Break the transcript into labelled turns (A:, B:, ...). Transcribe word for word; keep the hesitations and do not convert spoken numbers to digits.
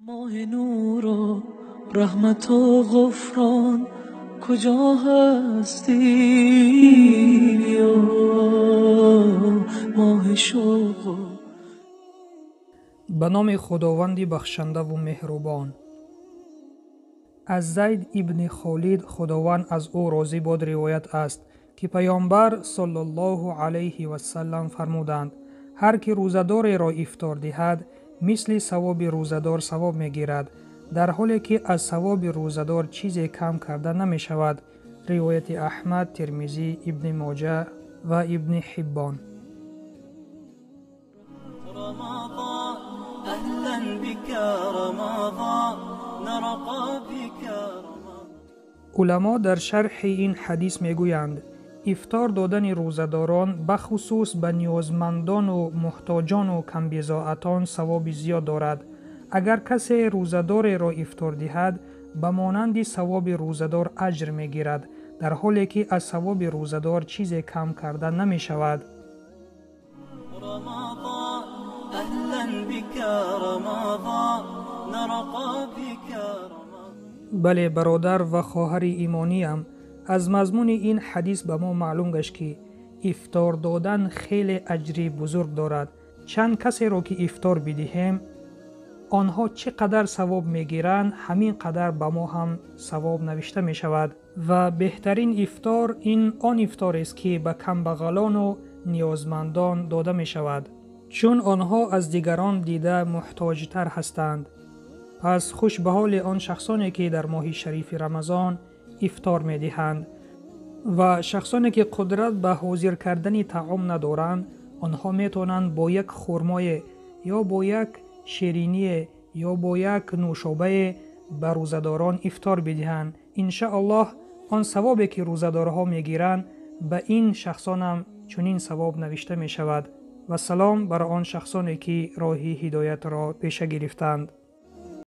A: ماه نور و رحمت و غفران کجا هستی یا ماه شوق؟
B: به نام خداوند بخشنده و مهربان. از زید ابن خالد خداوند از او راضی باد روایت است که پیامبر صلی الله علیه و سلم فرمودند: هر که روزدار را افطار دهد مثل ثواب روزدار ثواب میگیرد، در حالی که از ثواب روزدار چیزی کم کرده نمی شود. روایت احمد، ترمذی، ابن ماجه و ابن حبان.
A: رمضان أهلا بك رمضان نرقى بك رمضان.
B: علما در شرح این حدیث میگویند افطار دادن روزداران بخصوص به نیازمندان و محتاجان و کمبضاعتان ثواب زیاد دارد. اگر کسی روزدار را افطار دهد به مانند ثواب روزدار اجر میگیرد، در حالی که از ثواب روزدار چیزی کم کرده نمی شود.
A: رمضان أهلا بك رمضان نرقى بك رمضان.
B: بله برادر و خواهر ایمانیم، از مضمون این حدیث به ما معلوم گشت که افطار دادن خیلی اجری بزرگ دارد. چند کسی را که افطار بدهیم آنها چقدر ثواب میگیرند همین قدر به ما هم ثواب نوشته می شود و بهترین افطار این آن افطار است که به کمبغلان و نیازمندان داده می شود، چون آنها از دیگران دیده محتاجتر هستند. پس خوش به حال آن شخصانی که در ماه شریف رمضان افطار می دهند و شخصانی که قدرت به حاضر کردن طعام ندارند، آنها می توانند با یک خرمای یا با یک شیرینی یا با یک نوشابه به روزداران افطار بدهند. ان شاء الله آن ثوابی که روزدارها می گیرند به این شخصان هم چنین ثواب نوشته می شود. و سلام برای آن شخصانی که راه هدایت را پیش گرفتند.